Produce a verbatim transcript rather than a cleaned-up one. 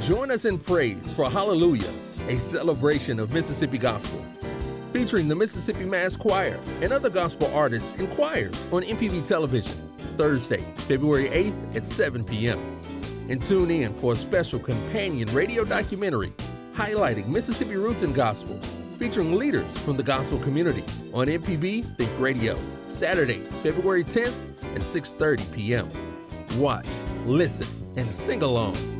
Join us in praise for Hallelujah, a celebration of Mississippi gospel, featuring the Mississippi Mass Choir and other gospel artists and choirs on M P B Television, Thursday, February eighth at seven p m And tune in for a special companion radio documentary highlighting Mississippi roots and gospel, featuring leaders from the gospel community on M P B Think Radio, Saturday, February tenth at six thirty p m Watch, listen, and sing along.